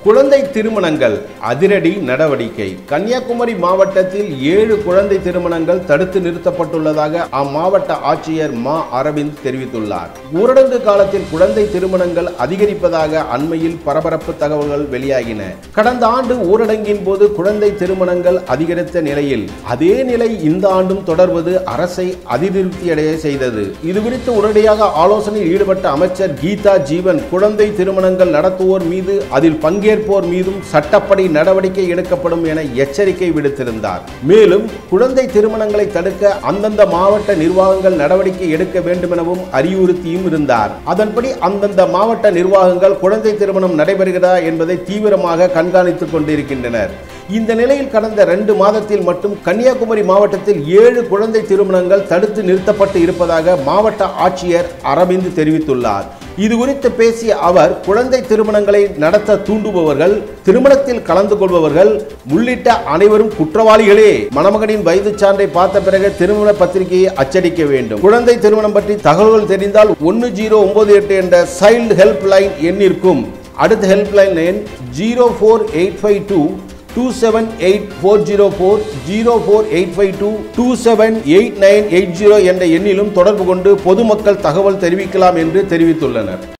குழந்தை திருமணங்கள் அதிரடி நடவடிக்கை. கன்னியாகுமரி மாவட்டத்தில் 7 குழந்தை திருமணங்கள் தடுத்து நிறுத்தப்பட்டுள்ளதாக அம்மாவட்ட ஆட்சியர் மா அரவிந்த் தெரிவித்துள்ளார். ஊரடங்கு காலத்தில் குழந்தை திருமணங்கள் அதிகரிப்பதாக அண்மையில் பரபரப்பு தகவல்கள் வெளியாகின. கடந்த ஆண்டு ஊரடங்கின் போது குழந்தை திருமணங்கள் அதிகரித்த நிலையில் அதே நிலை இந்த ஆண்டும் தொடர்வது அரசை அதிருப்தியடைய செய்தது. இதுகுறித்து உடனடியாக ஆலோசனையில் ஈடுபட்ட அமைச்சர் கீதா ஜீவன் குழந்தை திருமணங்கள் நடத்துவோர் மீது அதில் பங்கேற்போர் மீதும் சட்டப்படி நடவடிக்கை எடுக்கப்படும் என எச்சரிக்கை விடுத்திருந்தார். மேலும் குழந்தை திருமணங்களை தடுக்க அந்தந்த மாவட்ட நிர்வாகங்கள் நடவடிக்கை எடுக்க வேண்டும் எனவும் அறிவுறுத்தியும் இருந்தார். அதன்படி அந்தந்த மாவட்ட நிர்வாகங்கள் குழந்தை திருமணம் நடைபெறுகிறதா என்பதை தீவிரமாக கண்காணித்துக் கொண்டிருக்கின்றனர். இந்த நிலையில் கடந்த 2 மாதத்தில் மட்டும் கன்னியாகுமரி மாவட்டத்தில் 7 குழந்தை திருமணங்கள் தடுத்து நிறுத்தப்பட்டு இருப்பதாக மாவட்ட ஆட்சியர் அரவிந்த் தெரிவித்துள்ளார். இதுகுறித்து பேசிய அவர் குழந்தை திருமணங்களை நடத்த தூண்டுபவர்கள், திருமணத்தில் கலந்து கொள்பவர்கள் உள்ளிட்ட அனைவரும் குற்றவாளிகளே. மணமகனின் வயது சான்றை பார்த்த பிறகு திருமண பத்திரிகையை அச்சடிக்க வேண்டும். குழந்தை திருமணம் பற்றி தகவல்கள் தெரிந்தால் 1098 என்ற சைல்டு ஹெல்ப் லைன் எண்ணிற்கும், அடுத்த ஹெல்ப் லைன் எண் 04852 278404 04852 278980 என்ற எண்ணிலும் தொடர்பு கொண்டு பொதுமக்கள் தகவல் தெரிவிக்கலாம் என்று தெரிவித்துள்ளனர்.